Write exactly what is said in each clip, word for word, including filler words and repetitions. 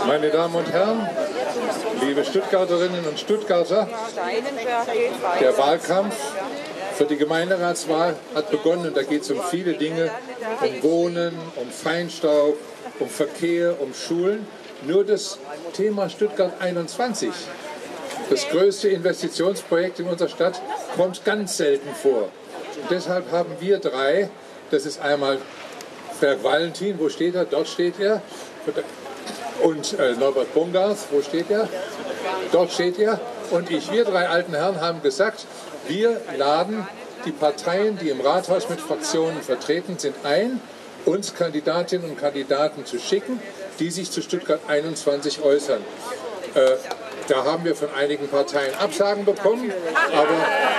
Meine Damen und Herren, liebe Stuttgarterinnen und Stuttgarter, der Wahlkampf für die Gemeinderatswahl hat begonnen und da geht es um viele Dinge, um Wohnen, um Feinstaub, um Verkehr, um Schulen. Nur das Thema Stuttgart einundzwanzig, das größte Investitionsprojekt in unserer Stadt, kommt ganz selten vor. Und deshalb haben wir drei, das ist einmal Frank Valentin, wo steht er? Dort steht er. Und äh, Norbert Bungarth, wo steht er? Dort steht er. Und ich, wir drei alten Herren haben gesagt, wir laden die Parteien, die im Rathaus mit Fraktionen vertreten sind, ein, uns Kandidatinnen und Kandidaten zu schicken, die sich zu Stuttgart einundzwanzig äußern. Äh, da haben wir von einigen Parteien Absagen bekommen, aber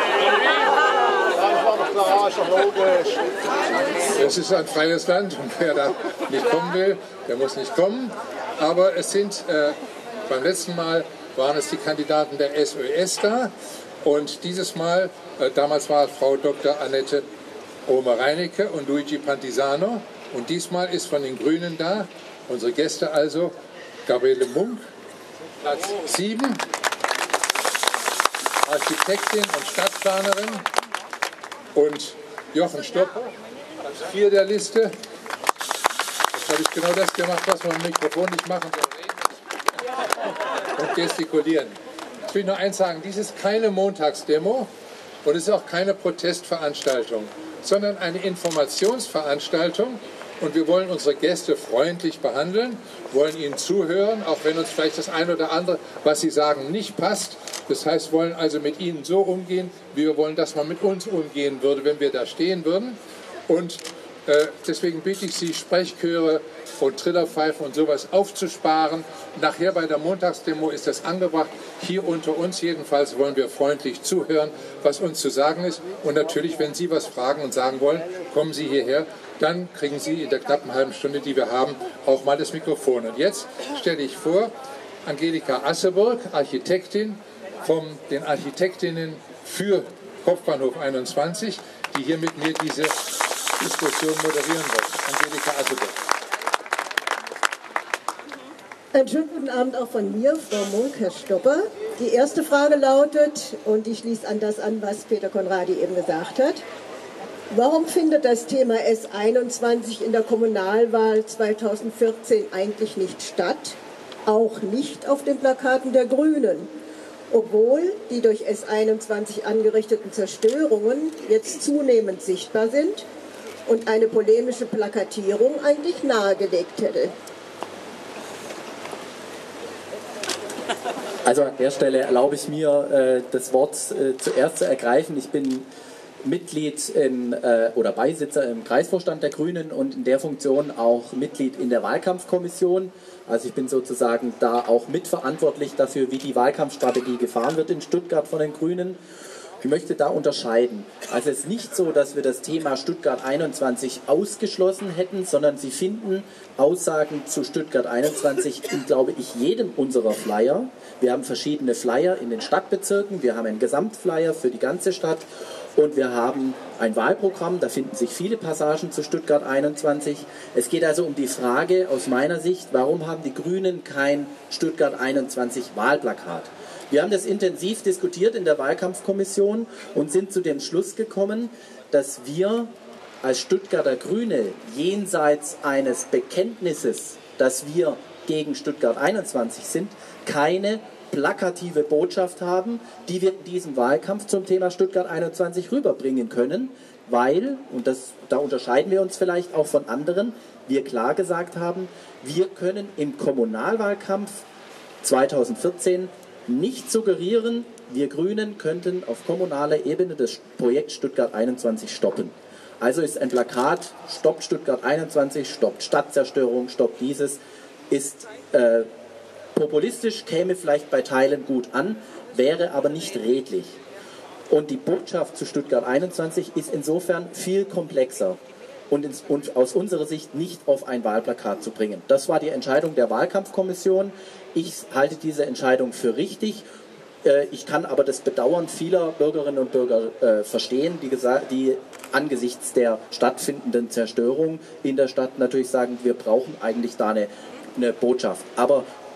es ist ein freies Land und wer da nicht kommen will, der muss nicht kommen. Aber es sind, äh, beim letzten Mal waren es die Kandidaten der S Ö S da und dieses Mal, äh, damals war Frau Doktor Annette Ohme-Reinecke und Luigi Pantisano und diesmal ist von den Grünen da, unsere Gäste also, Gabriele Munk, Platz sieben, Architektin und Stadtplanerin, und Jochen Stopper, Platz vier der Liste. Jetzt habe ich genau das gemacht, was man im Mikrofon nicht machen soll. Und gestikulieren. Ich will nur eins sagen, dies ist keine Montagsdemo und es ist auch keine Protestveranstaltung, sondern eine Informationsveranstaltung. Und wir wollen unsere Gäste freundlich behandeln, wollen ihnen zuhören, auch wenn uns vielleicht das eine oder andere, was sie sagen, nicht passt. Das heißt, wollen also mit ihnen so umgehen, wie wir wollen, dass man mit uns umgehen würde, wenn wir da stehen würden. Und äh, deswegen bitte ich Sie, Sprechchöre und Trillerpfeifen und sowas aufzusparen. Nachher bei der Montagsdemo ist das angebracht. Hier unter uns jedenfalls wollen wir freundlich zuhören, was uns zu sagen ist. Und natürlich, wenn Sie was fragen und sagen wollen, kommen Sie hierher. Dann kriegen Sie in der knappen halben Stunde, die wir haben, auch mal das Mikrofon. Und jetzt stelle ich vor, Angelika Asseburg, Architektin, von den Architektinnen für Kopfbahnhof einundzwanzig, die hier mit mir diese Diskussion moderieren wird. Angelika Asseburg. Einen schönen guten Abend auch von mir, Frau Munk, Herr Stopper. Die erste Frage lautet, und ich schließe an das an, was Peter Conradi eben gesagt hat: Warum findet das Thema S einundzwanzig in der Kommunalwahl zweitausendvierzehn eigentlich nicht statt? Auch nicht auf den Plakaten der Grünen, obwohl die durch S einundzwanzig angerichteten Zerstörungen jetzt zunehmend sichtbar sind und eine polemische Plakatierung eigentlich nahegelegt hätte. Also an der Stelle erlaube ich mir, das Wort zuerst zu ergreifen. Ich bin Mitglied im, äh, oder Beisitzer im Kreisvorstand der Grünen und in der Funktion auch Mitglied in der Wahlkampfkommission. Also ich bin sozusagen da auch mitverantwortlich dafür, wie die Wahlkampfstrategie gefahren wird in Stuttgart von den Grünen. Ich möchte da unterscheiden. Also es ist nicht so, dass wir das Thema Stuttgart einundzwanzig ausgeschlossen hätten, sondern Sie finden Aussagen zu Stuttgart einundzwanzig in, glaube ich, jedem unserer Flyer. Wir haben verschiedene Flyer in den Stadtbezirken, wir haben einen Gesamtflyer für die ganze Stadt. Und wir haben ein Wahlprogramm, da finden sich viele Passagen zu Stuttgart einundzwanzig. Es geht also um die Frage aus meiner Sicht, warum haben die Grünen kein Stuttgart einundzwanzig Wahlplakat? Wir haben das intensiv diskutiert in der Wahlkampfkommission und sind zu dem Schluss gekommen, dass wir als Stuttgarter Grüne jenseits eines Bekenntnisses, dass wir gegen Stuttgart einundzwanzig sind, keine plakative Botschaft haben, die wir in diesem Wahlkampf zum Thema Stuttgart einundzwanzig rüberbringen können, weil, und das, da unterscheiden wir uns vielleicht auch von anderen, wir klar gesagt haben, wir können im Kommunalwahlkampf zweitausendvierzehn nicht suggerieren, wir Grünen könnten auf kommunaler Ebene das Projekt Stuttgart einundzwanzig stoppen. Also ist ein Plakat, stoppt Stuttgart einundzwanzig, stoppt Stadtzerstörung, stoppt dieses, ist äh, populistisch, käme vielleicht bei Teilen gut an, wäre aber nicht redlich. Und die Botschaft zu Stuttgart einundzwanzig ist insofern viel komplexer und, ins, und aus unserer Sicht nicht auf ein Wahlplakat zu bringen. Das war die Entscheidung der Wahlkampfkommission. Ich halte diese Entscheidung für richtig. Ich kann aber das Bedauern vieler Bürgerinnen und Bürger äh, verstehen, die, die angesichts der stattfindenden Zerstörung in der Stadt natürlich sagen, wir brauchen eigentlich da eine, eine Botschaft. Aber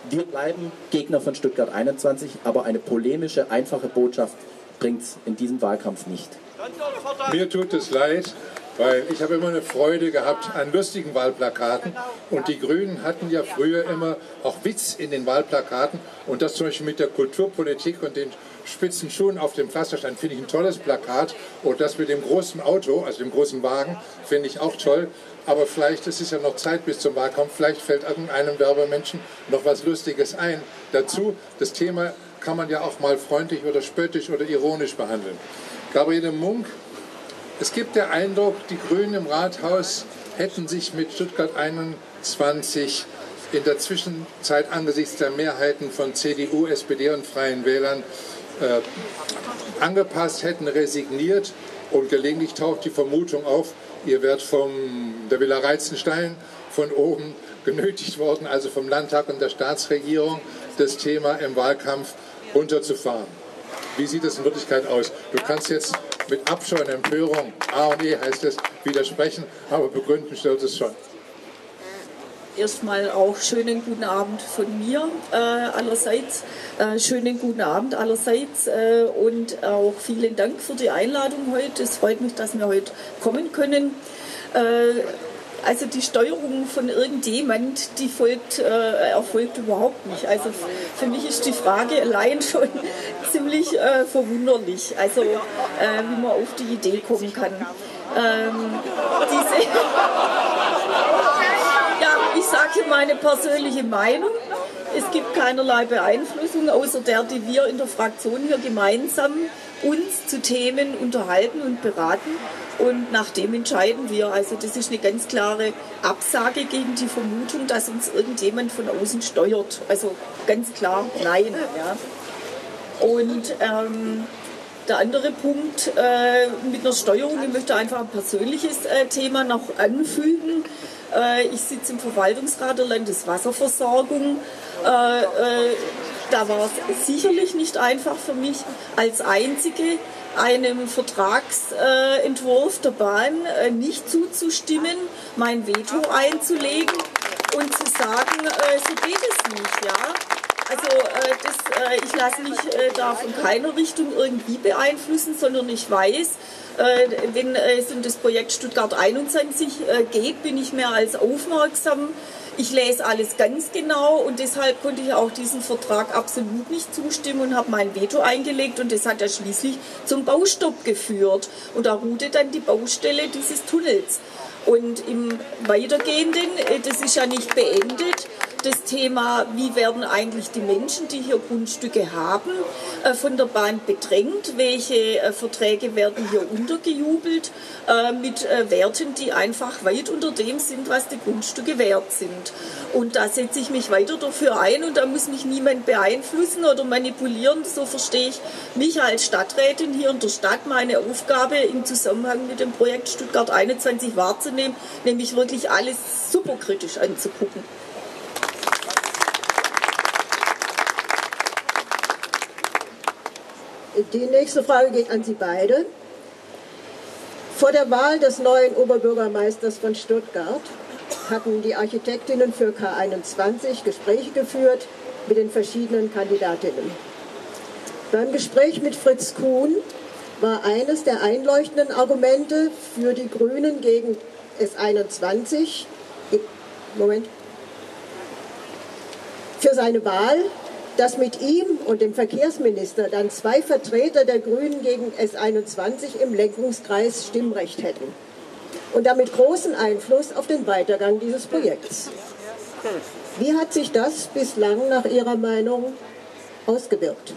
Wir bleiben Gegner von Stuttgart einundzwanzig, aber eine polemische, einfache Botschaft bringt es in diesem Wahlkampf nicht. Mir tut es leid, weil ich habe immer eine Freude gehabt an lustigen Wahlplakaten und die Grünen hatten ja früher immer auch Witz in den Wahlplakaten und das zum Beispiel mit der Kulturpolitik und den spitzen Schuhen auf dem Pflasterstein finde ich ein tolles Plakat und das mit dem großen Auto, also dem großen Wagen, finde ich auch toll. Aber vielleicht, es ist ja noch Zeit bis zum Wahlkampf, vielleicht fällt irgendeinem Werbemenschen noch was Lustiges ein. Dazu, das Thema kann man ja auch mal freundlich oder spöttisch oder ironisch behandeln. Gabriele Munk, es gibt den Eindruck, die Grünen im Rathaus hätten sich mit Stuttgart einundzwanzig in der Zwischenzeit angesichts der Mehrheiten von C D U, S P D und Freien Wählern äh, angepasst, hätten resigniert und gelegentlich taucht die Vermutung auf, ihr werdet von der Villa Reitzenstein von oben genötigt worden, also vom Landtag und der Staatsregierung, das Thema im Wahlkampf runterzufahren. Wie sieht es in Wirklichkeit aus? Du kannst jetzt mit Abscheu und Empörung, A und E heißt es, widersprechen, aber begründen stellt es schon. Erstmal auch schönen guten Abend von mir äh, allerseits, äh, schönen guten Abend allerseits äh, und auch vielen Dank für die Einladung heute. Es freut mich, dass wir heute kommen können. Äh, Also die Steuerung von irgendjemand, die folgt, äh, erfolgt überhaupt nicht. Also für mich ist die Frage allein schon ziemlich äh, verwunderlich, also äh, wie man auf die Idee kommen kann. Ähm, diese ja, ich sage hier meine persönliche Meinung. Es gibt keinerlei Beeinflussung, außer der, die wir in der Fraktion hier gemeinsam uns zu Themen unterhalten und beraten. Und nach dem entscheiden wir. Also das ist eine ganz klare Absage gegen die Vermutung, dass uns irgendjemand von außen steuert. Also ganz klar nein. Ja. Und ähm, der andere Punkt äh, mit einer Steuerung, ich möchte einfach ein persönliches äh, Thema noch anfügen. Äh, ich sitze im Verwaltungsrat der Landeswasserversorgung. Äh, äh, da war es sicherlich nicht einfach für mich als Einzige, einem Vertragsentwurf der Bahn äh, nicht zuzustimmen, mein Veto einzulegen und zu sagen, äh, so geht es nicht. Ja? Also äh, das, äh, ich lasse mich äh, da von keiner Richtung irgendwie beeinflussen, sondern ich weiß, äh, wenn es um das Projekt Stuttgart einundzwanzig äh, geht, bin ich mehr als aufmerksam. Ich lese alles ganz genau und deshalb konnte ich auch diesem Vertrag absolut nicht zustimmen und habe mein Veto eingelegt und das hat ja schließlich zum Baustopp geführt. Und da ruhte dann die Baustelle dieses Tunnels. Und im Weitergehenden, das ist ja nicht beendet, das Thema, wie werden eigentlich die Menschen, die hier Grundstücke haben, von der Bahn bedrängt, welche Verträge werden hier untergejubelt mit Werten, die einfach weit unter dem sind, was die Grundstücke wert sind. Und da setze ich mich weiter dafür ein und da muss mich niemand beeinflussen oder manipulieren. So verstehe ich mich als Stadträtin hier in der Stadt, meine Aufgabe im Zusammenhang mit dem Projekt Stuttgart einundzwanzig wahrzunehmen, nämlich wirklich alles superkritisch anzugucken. Die nächste Frage geht an Sie beide. Vor der Wahl des neuen Oberbürgermeisters von Stuttgart hatten die Architektinnen für K einundzwanzig Gespräche geführt mit den verschiedenen Kandidatinnen. Beim Gespräch mit Fritz Kuhn war eines der einleuchtenden Argumente für die Grünen gegen S einundzwanzig, Moment, für seine Wahl, dass mit ihm und dem Verkehrsminister dann zwei Vertreter der Grünen gegen S einundzwanzig im Lenkungskreis Stimmrecht hätten und damit großen Einfluss auf den Weitergang dieses Projekts. Wie hat sich das bislang nach Ihrer Meinung ausgewirkt?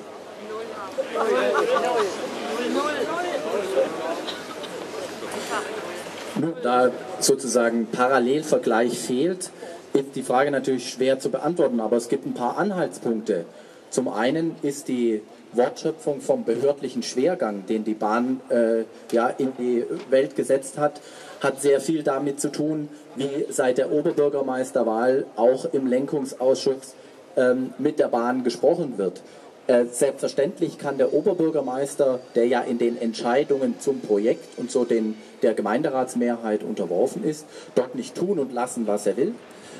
Da sozusagen Parallelvergleich fehlt, ist die Frage natürlich schwer zu beantworten, aber es gibt ein paar Anhaltspunkte. Zum einen ist die Wortschöpfung vom behördlichen Schwergang, den die Bahn äh, ja, in die Welt gesetzt hat, hat sehr viel damit zu tun, wie seit der Oberbürgermeisterwahl auch im Lenkungsausschuss ähm, mit der Bahn gesprochen wird. Äh, selbstverständlich kann der Oberbürgermeister, der ja in den Entscheidungen zum Projekt und so den, der Gemeinderatsmehrheit unterworfen ist, dort nicht tun und lassen, was er will.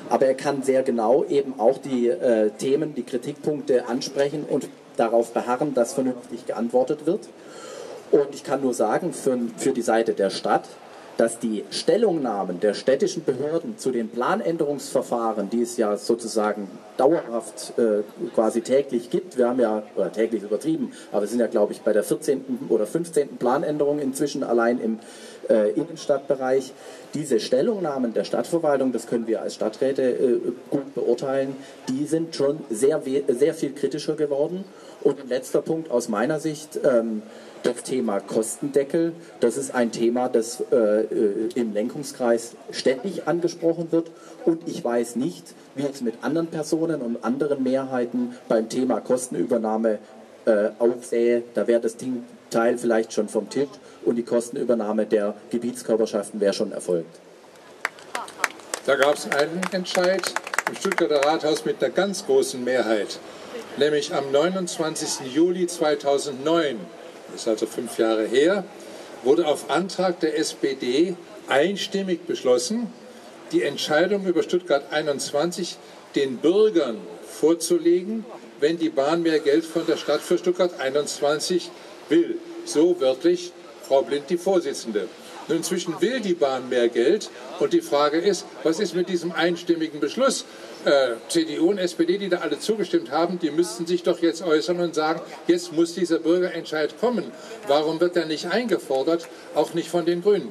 aber er kann sehr genau eben auch die äh, Themen, die Kritikpunkte ansprechen und darauf beharren, dass vernünftig geantwortet wird. Und ich kann nur sagen, für, für die Seite der Stadt, dass die Stellungnahmen der städtischen Behörden zu den Planänderungsverfahren, die es ja sozusagen dauerhaft äh, quasi täglich gibt, wir haben ja, oder täglich übertrieben, aber wir sind ja, glaube ich, bei der vierzehnten oder fünfzehnten Planänderung inzwischen allein im äh, Innenstadtbereich. Diese Stellungnahmen der Stadtverwaltung, das können wir als Stadträte äh, gut beurteilen, die sind schon sehr, sehr viel kritischer geworden. Und ein letzter Punkt aus meiner Sicht, ähm, das Thema Kostendeckel, das ist ein Thema, das äh, im Lenkungskreis ständig angesprochen wird. Und ich weiß nicht, wie es mit anderen Personen und anderen Mehrheiten beim Thema Kostenübernahme äh, aufsähe. Da wäre das Teil vielleicht schon vom Tisch und die Kostenübernahme der Gebietskörperschaften wäre schon erfolgt. Da gab es einen Entscheid im Stuttgarter Rathaus mit einer ganz großen Mehrheit, nämlich am neunundzwanzigsten Juli zweitausendneun. Das ist also fünf Jahre her, wurde auf Antrag der S P D einstimmig beschlossen, die Entscheidung über Stuttgart einundzwanzig den Bürgern vorzulegen, wenn die Bahn mehr Geld von der Stadt für Stuttgart einundzwanzig will. So wörtlich Frau Blind, die Vorsitzende. Nun, inzwischen will die Bahn mehr Geld und die Frage ist, was ist mit diesem einstimmigen Beschluss? Äh, C D U und S P D, die da alle zugestimmt haben, die müssten sich doch jetzt äußern und sagen, jetzt muss dieser Bürgerentscheid kommen. Warum wird er nicht eingefordert, auch nicht von den Grünen?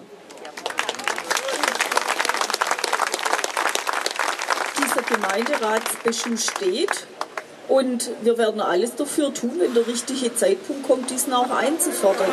Dieser Gemeinderatsbeschluss steht und wir werden alles dafür tun, wenn der richtige Zeitpunkt kommt, diesen auch einzufordern.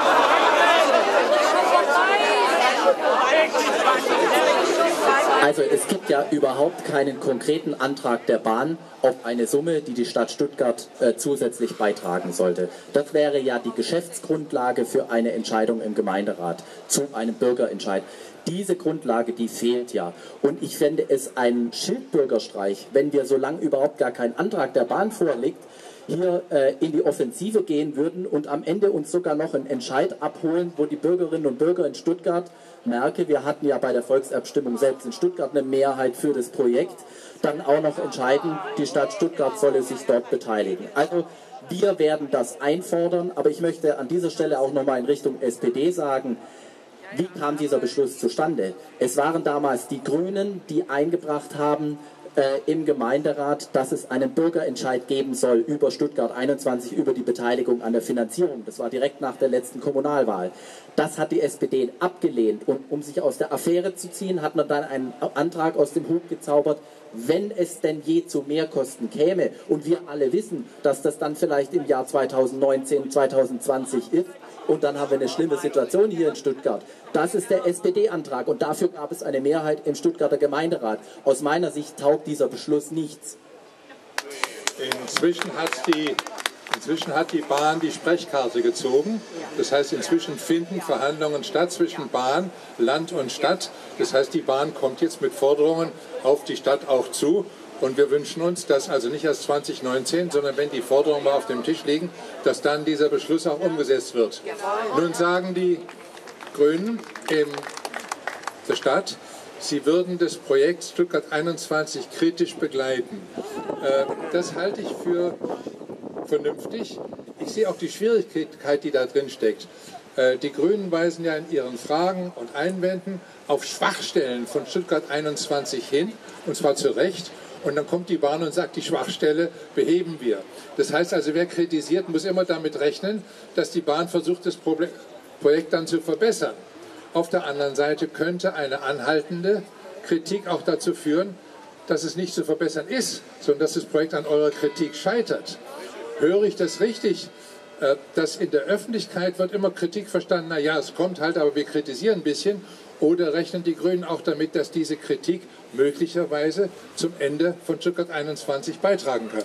Also es gibt ja überhaupt keinen konkreten Antrag der Bahn auf eine Summe, die die Stadt Stuttgart äh, zusätzlich beitragen sollte. Das wäre ja die Geschäftsgrundlage für eine Entscheidung im Gemeinderat zu einem Bürgerentscheid. Diese Grundlage, die fehlt ja. Und ich fände es ein Schildbürgerstreich, wenn wir, solange überhaupt gar kein Antrag der Bahn vorliegt, hier äh, in die Offensive gehen würden und am Ende uns sogar noch einen Entscheid abholen, wo die Bürgerinnen und Bürger in Stuttgart, merke, wir hatten ja bei der Volksabstimmung selbst in Stuttgart eine Mehrheit für das Projekt, dann auch noch entscheiden, die Stadt Stuttgart solle sich dort beteiligen. Also wir werden das einfordern, aber ich möchte an dieser Stelle auch nochmal in Richtung S P D sagen, wie kam dieser Beschluss zustande? Es waren damals die Grünen, die eingebracht haben, Äh, im Gemeinderat, dass es einen Bürgerentscheid geben soll über Stuttgart einundzwanzig, über die Beteiligung an der Finanzierung. Das war direkt nach der letzten Kommunalwahl. Das hat die S P D abgelehnt und um sich aus der Affäre zu ziehen, hat man dann einen Antrag aus dem Hut gezaubert, wenn es denn je zu Mehrkosten käme und wir alle wissen, dass das dann vielleicht im Jahr zweitausendneunzehn, zweitausendzwanzig ist, und dann haben wir eine schlimme Situation hier in Stuttgart. Das ist der S P D-Antrag und dafür gab es eine Mehrheit im Stuttgarter Gemeinderat. Aus meiner Sicht taugt dieser Beschluss nichts. Inzwischen hat die, inzwischen hat die Bahn die Sprechkarte gezogen. Das heißt, inzwischen finden Verhandlungen statt zwischen Bahn, Land und Stadt. Das heißt, die Bahn kommt jetzt mit Forderungen auf die Stadt auch zu. Und wir wünschen uns, dass also nicht erst zweitausendneunzehn, sondern wenn die Forderungen mal auf dem Tisch liegen, dass dann dieser Beschluss auch umgesetzt wird. Nun sagen die Grünen in der Stadt, sie würden das Projekt Stuttgart einundzwanzig kritisch begleiten. Das halte ich für vernünftig. Ich sehe auch die Schwierigkeit, die da drin steckt. Die Grünen weisen ja in ihren Fragen und Einwänden auf Schwachstellen von Stuttgart einundzwanzig hin, und zwar zu Recht. Und dann kommt die Bahn und sagt, die Schwachstelle beheben wir. Das heißt also, wer kritisiert, muss immer damit rechnen, dass die Bahn versucht, das Problem, Projekt dann zu verbessern. Auf der anderen Seite könnte eine anhaltende Kritik auch dazu führen, dass es nicht zu verbessern ist, sondern dass das Projekt an eurer Kritik scheitert. Höre ich das richtig? Dass in der Öffentlichkeit wird immer Kritik verstanden, na ja, es kommt halt, aber wir kritisieren ein bisschen. Oder rechnen die Grünen auch damit, dass diese Kritik möglicherweise zum Ende von Stuttgart einundzwanzig beitragen kann?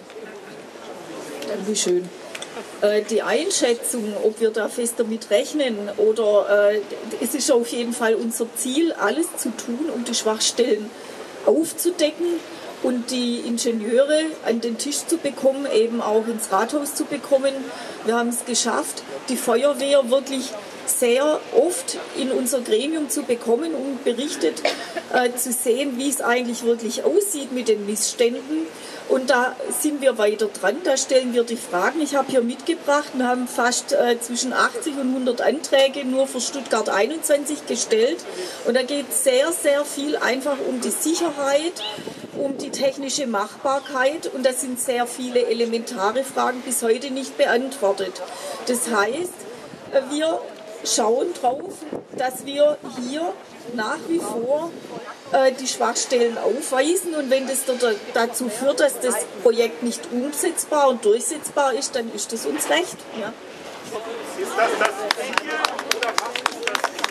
Wie schön. Äh, die Einschätzung, ob wir da fest damit rechnen oder äh, es ist auf jeden Fall unser Ziel, alles zu tun, um die Schwachstellen aufzudecken und die Ingenieure an den Tisch zu bekommen, eben auch ins Rathaus zu bekommen. Wir haben es geschafft, die Feuerwehr wirklich sehr oft in unser Gremium zu bekommen, um berichtet äh, zu sehen, wie es eigentlich wirklich aussieht mit den Missständen. Und da sind wir weiter dran, da stellen wir die Fragen. Ich habe hier mitgebracht, wir haben fast äh, zwischen achtzig und hundert Anträge nur für Stuttgart einundzwanzig gestellt. Und da geht sehr, sehr viel einfach um die Sicherheit, um die technische Machbarkeit. Und das sind sehr viele elementare Fragen bis heute nicht beantwortet. Das heißt, wir schauen drauf, dass wir hier nach wie vor äh, die Schwachstellen aufweisen, und wenn das dazu führt, dass das Projekt nicht umsetzbar und durchsetzbar ist, dann ist das uns recht. Ja. Ist das das Ziel oder was ist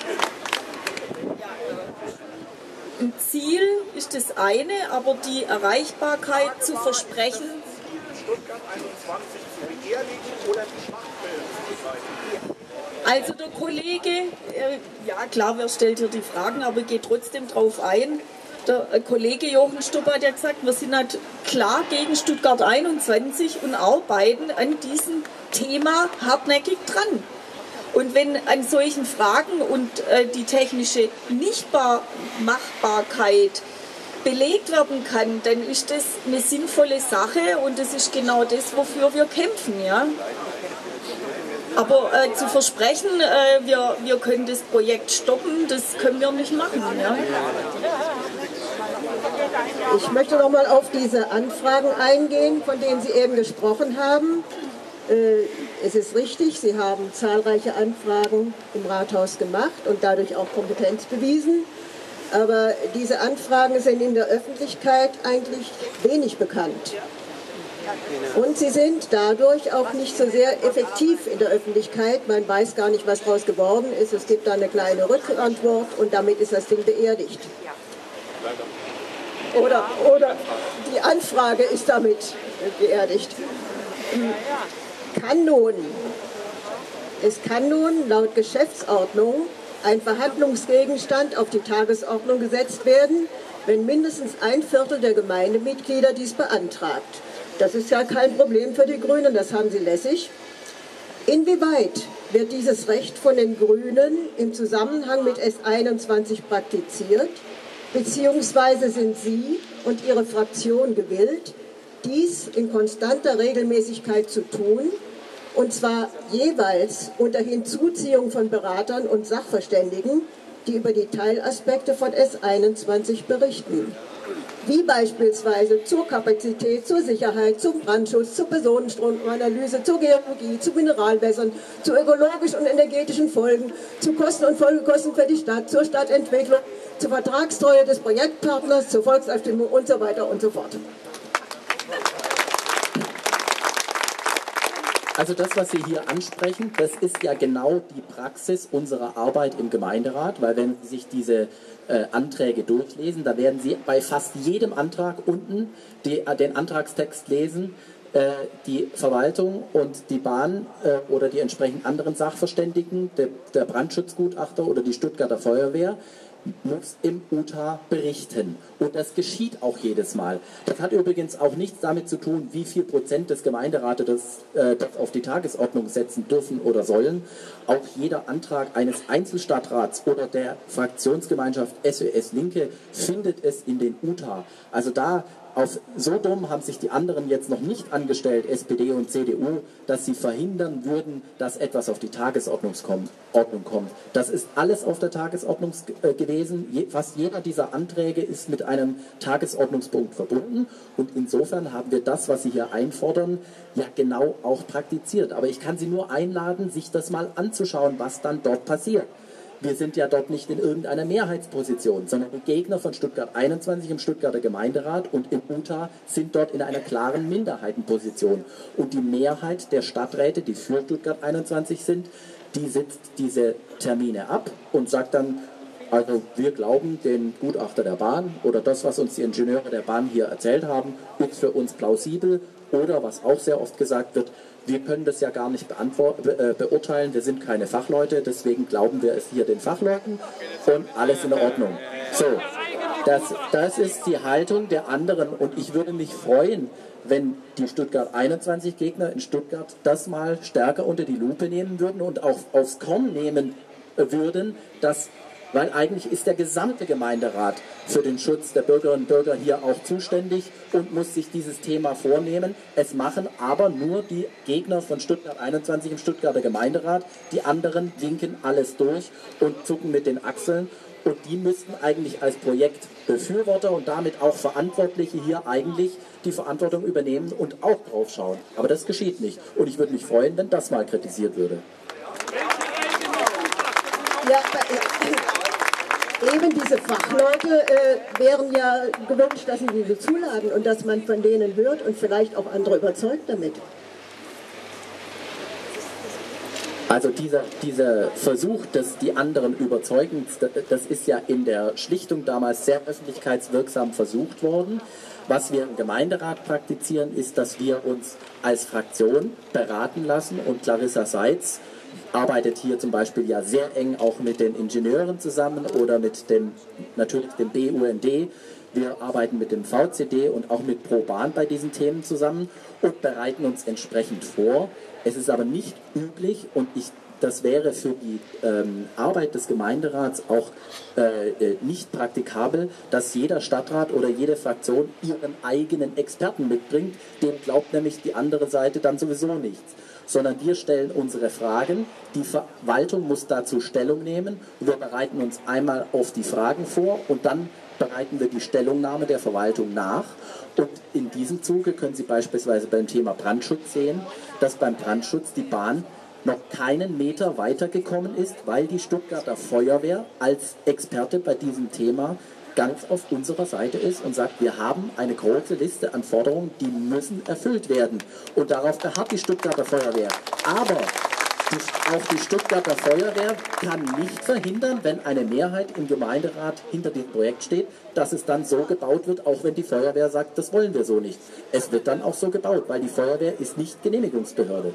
das Ziel? Ein Ziel ist das eine, aber die Erreichbarkeit zu versprechen. Stuttgart einundzwanzig zu beerdigen oder die Schwachstellen zu beseitigen? Also der Kollege, äh, ja klar, wer stellt hier die Fragen, aber geht trotzdem drauf ein. Der äh, Kollege Jochen Stubber hat ja gesagt, wir sind halt klar gegen Stuttgart einundzwanzig und arbeiten an diesem Thema hartnäckig dran. Und wenn an solchen Fragen und äh, die technische Nichtmachbarkeit belegt werden kann, dann ist das eine sinnvolle Sache, und das ist genau das, wofür wir kämpfen, ja. Aber äh, zu versprechen, äh, wir, wir können das Projekt stoppen, das können wir nicht machen. Ja? Ich möchte noch mal auf diese Anfragen eingehen, von denen Sie eben gesprochen haben. Äh, es ist richtig, Sie haben zahlreiche Anfragen im Rathaus gemacht und dadurch auch Kompetenz bewiesen. Aber diese Anfragen sind in der Öffentlichkeit eigentlich wenig bekannt. Und sie sind dadurch auch nicht so sehr effektiv in der Öffentlichkeit. Man weiß gar nicht, was daraus geworden ist. Es gibt da eine kleine Rückantwort und damit ist das Ding beerdigt. Oder, oder die Anfrage ist damit beerdigt. Kann nun, es kann nun laut Geschäftsordnung ein Verhandlungsgegenstand auf die Tagesordnung gesetzt werden, wenn mindestens ein Viertel der Gemeindemitglieder dies beantragt. Das ist ja kein Problem für die Grünen, das haben sie lässig. Inwieweit wird dieses Recht von den Grünen im Zusammenhang mit S einundzwanzig praktiziert, beziehungsweise sind Sie und Ihre Fraktion gewillt, dies in konstanter Regelmäßigkeit zu tun, und zwar jeweils unter Hinzuziehung von Beratern und Sachverständigen, die über die Teilaspekte von S einundzwanzig berichten? Wie beispielsweise zur Kapazität, zur Sicherheit, zum Brandschutz, zur Personenstromanalyse, zur Geologie, zu Mineralwässern, zu ökologischen und energetischen Folgen, zu Kosten und Folgekosten für die Stadt, zur Stadtentwicklung, zur Vertragstreue des Projektpartners, zur Volksabstimmung und so weiter und so fort. Also das, was Sie hier ansprechen, das ist ja genau die Praxis unserer Arbeit im Gemeinderat, weil wenn Sie sich diese äh, Anträge durchlesen, da werden Sie bei fast jedem Antrag unten die, äh, den Antragstext lesen, äh, die Verwaltung und die Bahn äh, oder die entsprechend anderen Sachverständigen, der, der Brandschutzgutachter oder die Stuttgarter Feuerwehr, muss im U T A berichten. Und das geschieht auch jedes Mal. Das hat übrigens auch nichts damit zu tun, wie viel Prozent des Gemeinderates das, äh, das auf die Tagesordnung setzen dürfen oder sollen. Auch jeder Antrag eines Einzelstadtrats oder der Fraktionsgemeinschaft S O S Linke findet es in den U T A. Also da auf so dumm haben sich die anderen jetzt noch nicht angestellt, S P D und C D U, dass sie verhindern würden, dass etwas auf die Tagesordnung kommt. Das ist alles auf der Tagesordnung gewesen. Je, fast jeder dieser Anträge ist mit einem Tagesordnungspunkt verbunden. Und insofern haben wir das, was Sie hier einfordern, ja genau auch praktiziert. Aber ich kann Sie nur einladen, sich das mal anzuschauen, was dann dort passiert. Wir sind ja dort nicht in irgendeiner Mehrheitsposition, sondern die Gegner von Stuttgart einundzwanzig im Stuttgarter Gemeinderat und im U T A sind dort in einer klaren Minderheitenposition. Und die Mehrheit der Stadträte, die für Stuttgart einundzwanzig sind, die setzt diese Termine ab und sagt dann, also wir glauben, den Gutachter der Bahn oder das, was uns die Ingenieure der Bahn hier erzählt haben, ist für uns plausibel. Oder, was auch sehr oft gesagt wird, wir können das ja gar nicht be beurteilen, wir sind keine Fachleute, deswegen glauben wir es hier den Fachleuten und alles in Ordnung. So. Das, das ist die Haltung der anderen und ich würde mich freuen, wenn die Stuttgart einundzwanzig Gegner in Stuttgart das mal stärker unter die Lupe nehmen würden und auch aufs Korn nehmen würden, dass, weil eigentlich ist der gesamte Gemeinderat für den Schutz der Bürgerinnen und Bürger hier auch zuständig und muss sich dieses Thema vornehmen. Es machen aber nur die Gegner von Stuttgart einundzwanzig im Stuttgarter Gemeinderat, die anderen winken alles durch und zucken mit den Achseln. Und die müssten eigentlich als Projektbefürworter und damit auch Verantwortliche hier eigentlich die Verantwortung übernehmen und auch drauf schauen. Aber das geschieht nicht. Und ich würde mich freuen, wenn das mal kritisiert würde. Ja, eben diese Fachleute äh, wären ja gewünscht, dass sie diese zuladen und dass man von denen hört und vielleicht auch andere überzeugt damit. Also dieser, dieser Versuch, dass die anderen überzeugen, das ist ja in der Schlichtung damals sehr öffentlichkeitswirksam versucht worden. Was wir im Gemeinderat praktizieren, ist, dass wir uns als Fraktion beraten lassen und Clarissa Seitz arbeitet hier zum Beispiel ja sehr eng auch mit den Ingenieuren zusammen oder mit dem, natürlich dem B U N D. Wir arbeiten mit dem V C D und auch mit ProBahn bei diesen Themen zusammen und bereiten uns entsprechend vor. Es ist aber nicht üblich und ich, das wäre für die ähm, Arbeit des Gemeinderats auch äh, nicht praktikabel, dass jeder Stadtrat oder jede Fraktion ihren eigenen Experten mitbringt. Dem glaubt nämlich die andere Seite dann sowieso nichts. Sondern wir stellen unsere Fragen, die Verwaltung muss dazu Stellung nehmen, wir bereiten uns einmal auf die Fragen vor und dann bereiten wir die Stellungnahme der Verwaltung nach. Und in diesem Zuge können Sie beispielsweise beim Thema Brandschutz sehen, dass beim Brandschutz die Bahn noch keinen Meter weitergekommen ist, weil die Stuttgarter Feuerwehr als Experte bei diesem Thema ganz auf unserer Seite ist und sagt, wir haben eine große Liste an Forderungen, die müssen erfüllt werden. Und darauf beharrt die Stuttgarter Feuerwehr. Aber die, auch die Stuttgarter Feuerwehr kann nicht verhindern, wenn eine Mehrheit im Gemeinderat hinter dem Projekt steht, dass es dann so gebaut wird, auch wenn die Feuerwehr sagt, das wollen wir so nicht. Es wird dann auch so gebaut, weil die Feuerwehr ist nicht Genehmigungsbehörde.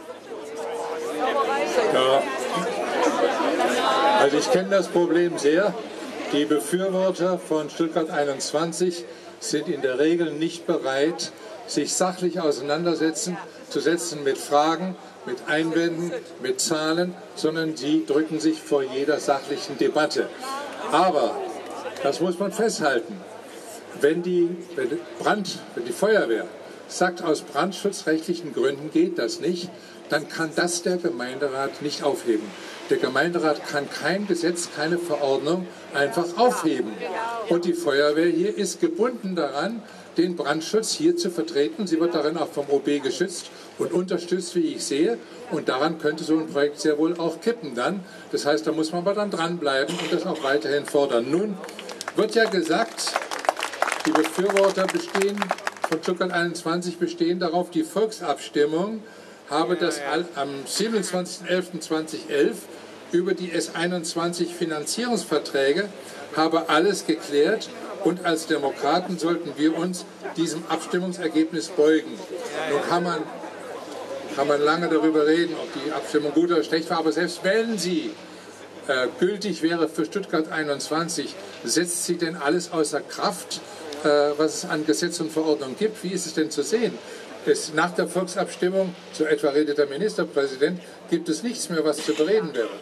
Ja. Also ich kenne das Problem sehr. Die Befürworter von Stuttgart einundzwanzig sind in der Regel nicht bereit, sich sachlich auseinandersetzen zu setzen mit Fragen, mit Einwänden, mit Zahlen, sondern sie drücken sich vor jeder sachlichen Debatte. Aber, das muss man festhalten, wenn die, wenn Brand, wenn die Feuerwehr sagt, aus brandschutzrechtlichen Gründen geht das nicht, dann kann das der Gemeinderat nicht aufheben. Der Gemeinderat kann kein Gesetz, keine Verordnung einfach aufheben. Und die Feuerwehr hier ist gebunden daran, den Brandschutz hier zu vertreten. Sie wird darin auch vom O B geschützt und unterstützt, wie ich sehe. Und daran könnte so ein Projekt sehr wohl auch kippen dann. Das heißt, da muss man aber dann dranbleiben und das auch weiterhin fordern. Nun wird ja gesagt, die Befürworter bestehen von Stuttgart einundzwanzig bestehen darauf, die Volksabstimmung habe das am siebenundzwanzigsten elften zweitausendelf über die S einundzwanzig Finanzierungsverträge habe alles geklärt und als Demokraten sollten wir uns diesem Abstimmungsergebnis beugen. Nun kann man, kann man lange darüber reden, ob die Abstimmung gut oder schlecht war, aber selbst wenn sie äh, gültig wäre für Stuttgart einundzwanzig, setzt sie denn alles außer Kraft, äh, was es an Gesetz und Verordnung gibt? Wie ist es denn zu sehen? Es, nach der Volksabstimmung, so etwa redet der Ministerpräsident, gibt es nichts mehr, was zu bereden wäre.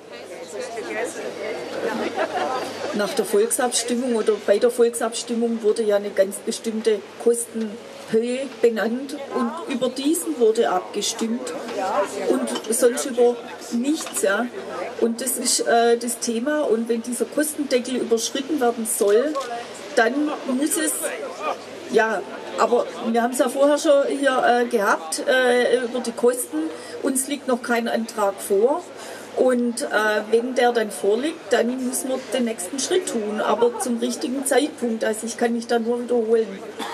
Nach der Volksabstimmung oder bei der Volksabstimmung wurde ja eine ganz bestimmte Kostenhöhe benannt und über diesen wurde abgestimmt und sonst über nichts. Ja. Und das ist äh, das Thema und wenn dieser Kostendeckel überschritten werden soll, dann muss es, ja, aber wir haben es ja vorher schon hier äh, gehabt, äh, über die Kosten. Uns liegt noch kein Antrag vor. Und äh, wenn der dann vorliegt, dann müssen wir den nächsten Schritt tun. Aber zum richtigen Zeitpunkt. Also ich kann mich da nur wiederholen.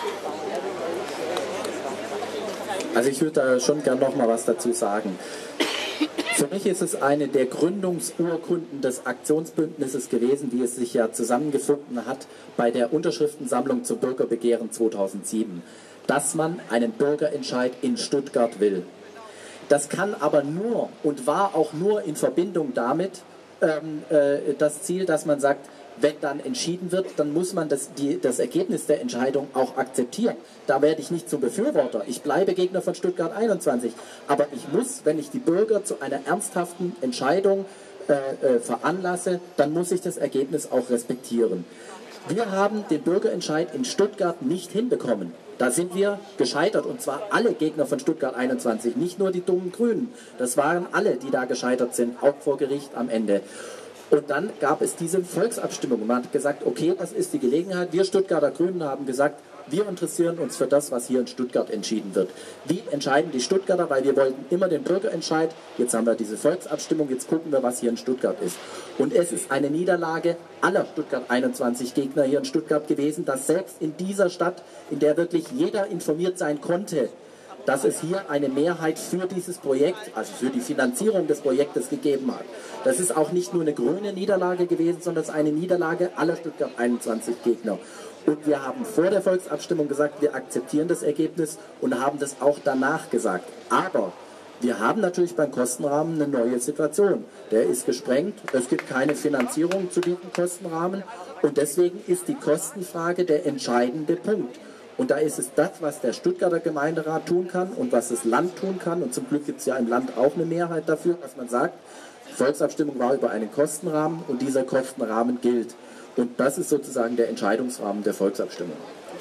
Also ich würde da schon gern noch mal was dazu sagen. Für mich ist es eine der Gründungsurkunden des Aktionsbündnisses gewesen, wie es sich ja zusammengefunden hat bei der Unterschriftensammlung zum Bürgerbegehren zweitausendsieben, dass man einen Bürgerentscheid in Stuttgart will. Das kann aber nur und war auch nur in Verbindung damit ähm, äh, das Ziel, dass man sagt, wenn dann entschieden wird, dann muss man das, die, das Ergebnis der Entscheidung auch akzeptieren. Da werde ich nicht zum Befürworter. Ich bleibe Gegner von Stuttgart einundzwanzig. Aber ich muss, wenn ich die Bürger zu einer ernsthaften Entscheidung äh, äh, veranlasse, dann muss ich das Ergebnis auch respektieren. Wir haben den Bürgerentscheid in Stuttgart nicht hinbekommen. Da sind wir gescheitert, und zwar alle Gegner von Stuttgart einundzwanzig, nicht nur die dummen Grünen. Das waren alle, die da gescheitert sind, auch vor Gericht am Ende. Und dann gab es diese Volksabstimmung. Man hat gesagt, okay, das ist die Gelegenheit. Wir Stuttgarter Grünen haben gesagt, wir interessieren uns für das, was hier in Stuttgart entschieden wird. Wie entscheiden die Stuttgarter? Weil wir wollten immer den Bürgerentscheid. Jetzt haben wir diese Volksabstimmung. Jetzt gucken wir, was hier in Stuttgart ist. Und es ist eine Niederlage aller Stuttgart einundzwanzig Gegner hier in Stuttgart gewesen, dass selbst in dieser Stadt, in der wirklich jeder informiert sein konnte, dass es hier eine Mehrheit für dieses Projekt, also für die Finanzierung des Projektes gegeben hat. Das ist auch nicht nur eine grüne Niederlage gewesen, sondern es ist eine Niederlage aller Stuttgart einundzwanzig Gegner. Und wir haben vor der Volksabstimmung gesagt, wir akzeptieren das Ergebnis und haben das auch danach gesagt. Aber wir haben natürlich beim Kostenrahmen eine neue Situation. Der ist gesprengt, es gibt keine Finanzierung zu diesem Kostenrahmen und deswegen ist die Kostenfrage der entscheidende Punkt. Und da ist es das, was der Stuttgarter Gemeinderat tun kann und was das Land tun kann. Und zum Glück gibt es ja im Land auch eine Mehrheit dafür, dass man sagt, die Volksabstimmung war über einen Kostenrahmen und dieser Kostenrahmen gilt. Und das ist sozusagen der Entscheidungsrahmen der Volksabstimmung.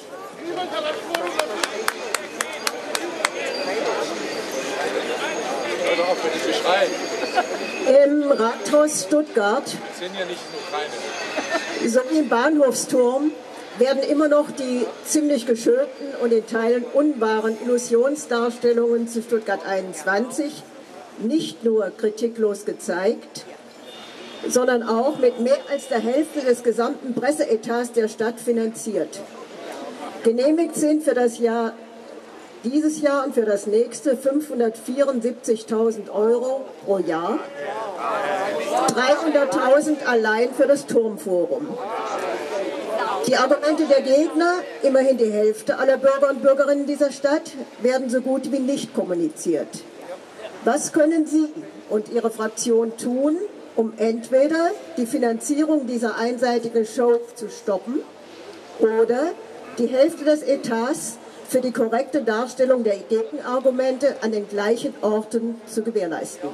Hör auf, wenn Sie schreien. Im Rathaus Stuttgart, Das sind ja nicht nur keine. sowie im Bahnhofsturm, werden immer noch die ziemlich geschönten und in Teilen unwahren Illusionsdarstellungen zu Stuttgart einundzwanzig nicht nur kritiklos gezeigt, sondern auch mit mehr als der Hälfte des gesamten Presseetats der Stadt finanziert. Genehmigt sind für das Jahr, dieses Jahr und für das nächste fünfhundertvierundsiebzigtausend Euro pro Jahr, dreihunderttausend allein für das Turmforum. Die Argumente der Gegner, immerhin die Hälfte aller Bürger und Bürgerinnen dieser Stadt, werden so gut wie nicht kommuniziert. Was können Sie und Ihre Fraktion tun, um entweder die Finanzierung dieser einseitigen Show zu stoppen oder die Hälfte des Etats für die korrekte Darstellung der Gegenargumente an den gleichen Orten zu gewährleisten?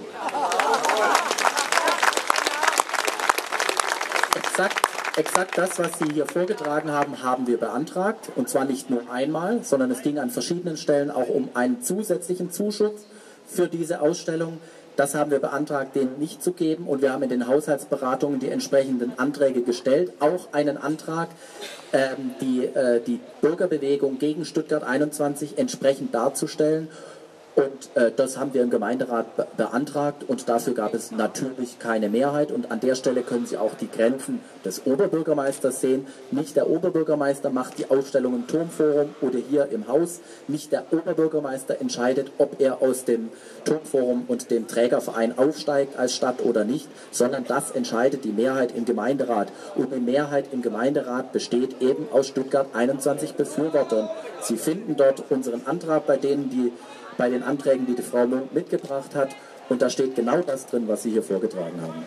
Exakt. Exakt das, was Sie hier vorgetragen haben, haben wir beantragt. Und zwar nicht nur einmal, sondern es ging an verschiedenen Stellen auch um einen zusätzlichen Zuschuss für diese Ausstellung. Das haben wir beantragt, den nicht zu geben. Und wir haben in den Haushaltsberatungen die entsprechenden Anträge gestellt. Auch einen Antrag, ähm, die, äh, die Bürgerbewegung gegen Stuttgart einundzwanzig entsprechend darzustellen. Und äh, das haben wir im Gemeinderat be beantragt und dafür gab es natürlich keine Mehrheit. Und an der Stelle können Sie auch die Grenzen des Oberbürgermeisters sehen. Nicht der Oberbürgermeister macht die Ausstellung im Turmforum oder hier im Haus. Nicht der Oberbürgermeister entscheidet, ob er aus dem Turmforum und dem Trägerverein aufsteigt als Stadt oder nicht, sondern das entscheidet die Mehrheit im Gemeinderat. Und die Mehrheit im Gemeinderat besteht eben aus Stuttgart einundzwanzig Befürwortern. Sie finden dort unseren Antrag bei denen, die bei den Anträgen, die die Frau Munk mitgebracht hat. Und da steht genau das drin, was Sie hier vorgetragen haben.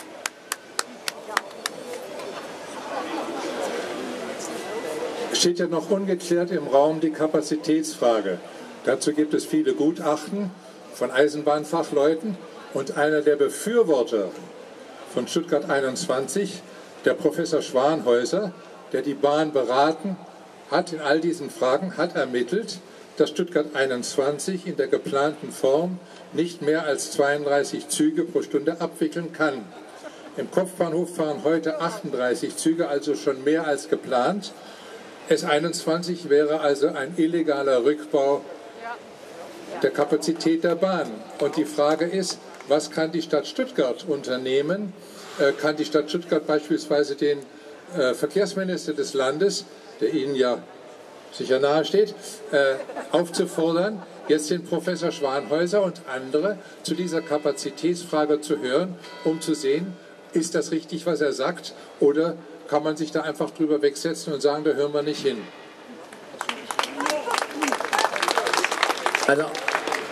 Steht ja noch ungeklärt im Raum die Kapazitätsfrage. Dazu gibt es viele Gutachten von Eisenbahnfachleuten. Und einer der Befürworter von Stuttgart einundzwanzig, der Professor Schwanhäuser, der die Bahn beraten hat in all diesen Fragen, hat ermittelt, dass Stuttgart einundzwanzig in der geplanten Form nicht mehr als zweiunddreißig Züge pro Stunde abwickeln kann. Im Kopfbahnhof fahren heute achtunddreißig Züge, also schon mehr als geplant. S einundzwanzig wäre also ein illegaler Rückbau der Kapazität der Bahn. Und die Frage ist, was kann die Stadt Stuttgart unternehmen? Äh, kann die Stadt Stuttgart beispielsweise den äh, Verkehrsminister des Landes, der Ihnen ja sicher nahe steht, äh, aufzufordern, jetzt den Professor Schwanhäuser und andere zu dieser Kapazitätsfrage zu hören, um zu sehen, ist das richtig, was er sagt, oder kann man sich da einfach drüber wegsetzen und sagen, da hören wir nicht hin. Also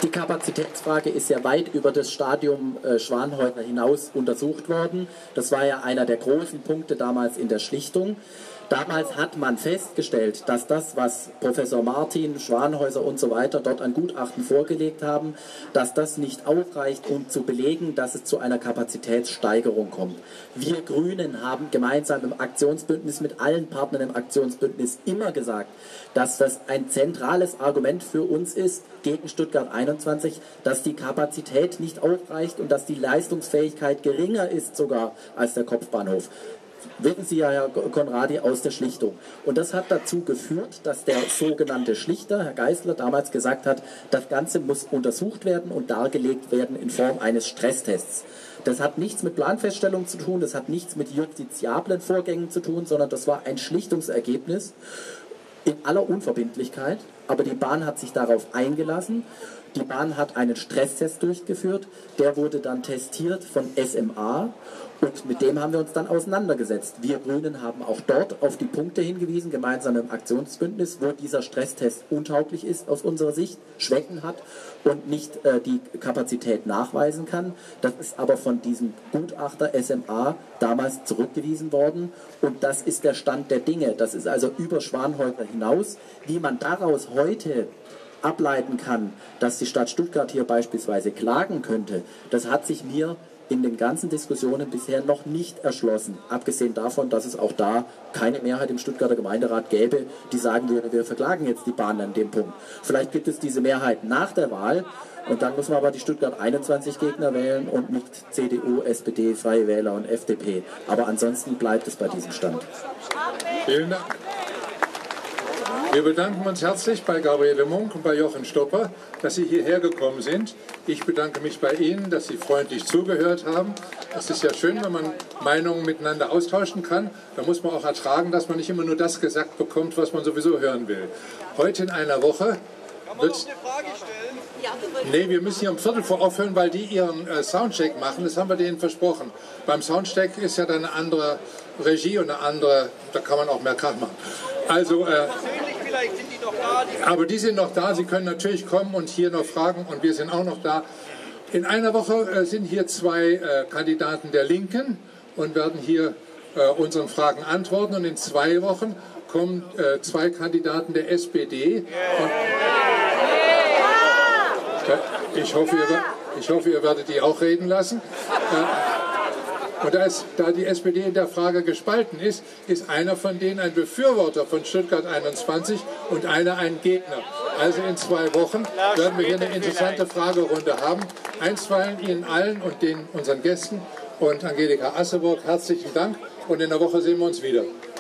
Die Kapazitätsfrage ist ja weit über das Stadium äh, Schwanhäuser hinaus untersucht worden. Das war ja einer der großen Punkte damals in der Schlichtung. Damals hat man festgestellt, dass das, was Professor Martin, Schwanhäuser und so weiter dort an Gutachten vorgelegt haben, dass das nicht ausreicht, um zu belegen, dass es zu einer Kapazitätssteigerung kommt. Wir Grünen haben gemeinsam im Aktionsbündnis mit allen Partnern im Aktionsbündnis immer gesagt, dass das ein zentrales Argument für uns ist gegen Stuttgart einundzwanzig, dass die Kapazität nicht ausreicht und dass die Leistungsfähigkeit geringer ist sogar als der Kopfbahnhof. Wissen Sie ja, Herr Conradi, aus der Schlichtung. Und das hat dazu geführt, dass der sogenannte Schlichter, Herr Geisler, damals gesagt hat, das Ganze muss untersucht werden und dargelegt werden in Form eines Stresstests. Das hat nichts mit Planfeststellung zu tun, das hat nichts mit justiziablen Vorgängen zu tun, sondern das war ein Schlichtungsergebnis in aller Unverbindlichkeit. Aber die Bahn hat sich darauf eingelassen. Die Bahn hat einen Stresstest durchgeführt, der wurde dann testiert von S M A und mit dem haben wir uns dann auseinandergesetzt. Wir Grünen haben auch dort auf die Punkte hingewiesen, gemeinsam im Aktionsbündnis, wo dieser Stresstest untauglich ist aus unserer Sicht, Schwächen hat und nicht äh, die Kapazität nachweisen kann. Das ist aber von diesem Gutachter S M A damals zurückgewiesen worden und das ist der Stand der Dinge. Das ist also über Schwanhäuser hinaus. Wie man daraus heute ableiten kann, dass die Stadt Stuttgart hier beispielsweise klagen könnte, das hat sich mir in den ganzen Diskussionen bisher noch nicht erschlossen. Abgesehen davon, dass es auch da keine Mehrheit im Stuttgarter Gemeinderat gäbe, die sagen würde, wir verklagen jetzt die Bahn an dem Punkt. Vielleicht gibt es diese Mehrheit nach der Wahl und dann muss man aber die Stuttgart einundzwanzig Gegner wählen und nicht C D U, S P D, Freie Wähler und F D P. Aber ansonsten bleibt es bei diesem Stand. Vielen Dank. Wir bedanken uns herzlich bei Gabriele Munk und bei Jochen Stopper, dass Sie hierher gekommen sind. Ich bedanke mich bei Ihnen, dass Sie freundlich zugehört haben. Es ist ja schön, wenn man Meinungen miteinander austauschen kann. Da muss man auch ertragen, dass man nicht immer nur das gesagt bekommt, was man sowieso hören will. Heute in einer Woche wird... Nee, wir müssen hier um Viertel vor aufhören, weil die ihren äh, Soundcheck machen. Das haben wir denen versprochen. Beim Soundcheck ist ja dann eine andere Regie und eine andere... Da kann man auch mehr Krach machen. Also... Äh, Vielleicht sind die noch da. Die Aber die sind noch da, Sie können natürlich kommen und hier noch fragen und wir sind auch noch da. In einer Woche äh, sind hier zwei äh, Kandidaten der Linken und werden hier äh, unseren Fragen antworten und in zwei Wochen kommen äh, zwei Kandidaten der S P D. Und, äh, ich, hoffe, ihr, ich hoffe, ihr werdet die auch reden lassen. Äh, Und da, ist, da die S P D in der Frage gespalten ist, ist einer von denen ein Befürworter von Stuttgart einundzwanzig und einer ein Gegner. Also in zwei Wochen werden wir hier eine interessante Fragerunde haben. Einstweilen Ihnen allen und den, unseren Gästen und Angelika Asseburg herzlichen Dank und in der Woche sehen wir uns wieder.